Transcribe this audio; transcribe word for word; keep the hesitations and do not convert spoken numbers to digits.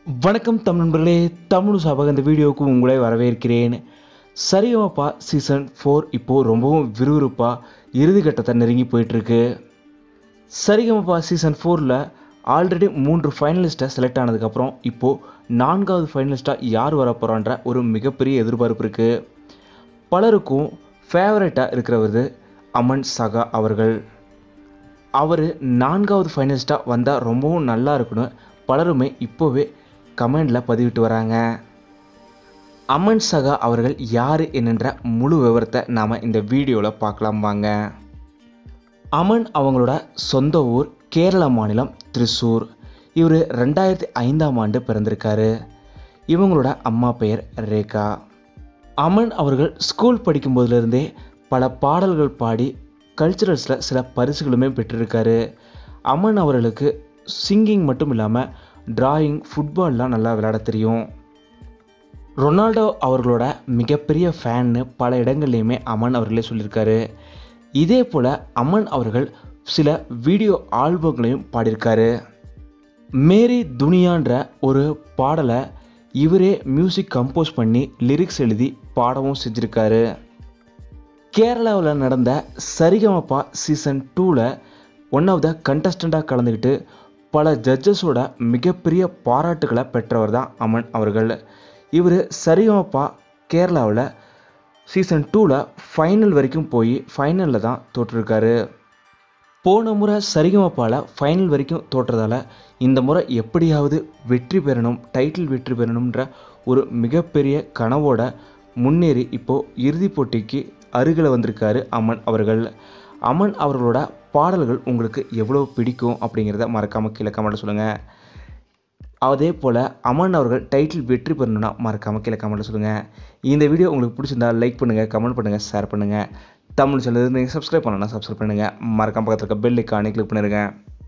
வணக்கம் தமிழ் நண்பர்களே, தமிழ் சாபாக இந்த வீடியோவுக்கு உங்களை வரவேற்கிறேன். சரிகமபா சீசன் ஃபோர் இப்போது ரொம்பவும் விறுவிறுப்பாக இறுதிக்கட்டத்தை நெருங்கி போயிட்டுருக்கு. சரிகமபா சீசன் ஃபோரில் ஆல்ரெடி மூன்று ஃபைனலிஸ்ட்டை செலக்ட் ஆனதுக்கப்புறம் இப்போது நான்காவது ஃபைனலிஸ்ட்டாக யார் வர போகிறான்ற ஒரு மிகப்பெரிய எதிர்பார்ப்பு இருக்குது. பலருக்கும் ஃபேவரட்டாக இருக்கிறவர் அமன் சகா அவர்கள். அவர் நான்காவது ஃபைனலிஸ்ட்டாக வந்தால் ரொம்பவும் நல்லா இருக்குன்னு பலருமே இப்போவே கமெண்டில் பதிவிட்டு வராங்க. அமன் சகா அவர்கள் யார் என்னென்ற முழு விவரத்தை நாம் இந்த வீடியோவில் பார்க்கலாம் வாங்க. அமன் அவங்களோட சொந்த ஊர் கேரள மாநிலம் திரிசூர். இவர் ரெண்டாயிரத்தி ஐந்தாம் ஆண்டு பிறந்திருக்காரு. இவங்களோட அம்மா பெயர் ரேகா. அமன் அவர்கள் ஸ்கூல் படிக்கும்போதுலேருந்தே பல பாடல்கள் பாடி கல்ச்சுரல்ஸில் சில பரிசுகளுமே பெற்றிருக்காரு. அமன் அவர்களுக்கு சிங்கிங் மட்டும் இல்லாமல் டிராயிங், ஃபுட்பால்லாம் நல்லா விளையாட தெரியும். ரொனால்டோ அவர்களோட மிகப்பெரிய ஃபேன்னு பல இடங்கள்லையுமே அமன் அவர்களே சொல்லியிருக்காரு. இதே போல் அமன் அவர்கள் சில வீடியோ ஆல்பங்களையும் பாடியிருக்காரு. மேரி துனியான்ற ஒரு பாடலை இவரே மியூசிக் கம்போஸ் பண்ணி லிரிக்ஸ் எழுதி பாடவும் செஞ்சுருக்காரு. கேரளாவில் நடந்த சரிகமபா சீசன் டூவில் ஒன் ஆஃப் த கண்டஸ்டண்ட்டாக கலந்துக்கிட்டு பல ஜட்ஜஸோட மிகப்பெரிய பாராட்டுகளை பெற்றவர் தான் அமன் அவர்கள். இவர் சரிகமபா கேரளாவில் சீசன் டூவில் ஃபைனல் வரைக்கும் போய் ஃபைனலில் தான் தோற்றிருக்காரு. போன முறை சரிகமபாவில் ஃபைனல் வரைக்கும் தோற்றதால் இந்த முறை எப்படியாவது வெற்றி பெறணும், டைட்டில் வெற்றி பெறணுன்ற ஒரு மிகப்பெரிய கனவோட முன்னேறி இப்போது இறுதிப் போட்டிக்கு அருகில் வந்திருக்காரு அமன் அவர்கள். அமன் அவர்களோட பாடல்கள் உங்களுக்கு எவ்வளோ பிடிக்கும் அப்படிங்கிறத மறக்காமல் கீழே கமெண்ட்டில் சொல்லுங்கள். அதே போல் அமன் அவர்கள் டைட்டில் வெற்றி பெறணும்னா மறக்காமல் கீழே கமெண்ட்டில் சொல்லுங்கள். இந்த வீடியோ உங்களுக்கு பிடிச்சிருந்தா லைக் பண்ணுங்கள், கமெண்ட் பண்ணுங்கள், ஷேர் பண்ணுங்கள். தமிழ் சேனல் நீங்கள் சப்ஸ்கிரைப் பண்ணணும்னா சப்ஸ்கிரைப் பண்ணுங்கள். மறக்காம பக்கத்தில் இருக்க பெல் ஐக்கானை கிளிக் பண்ணிடுங்க.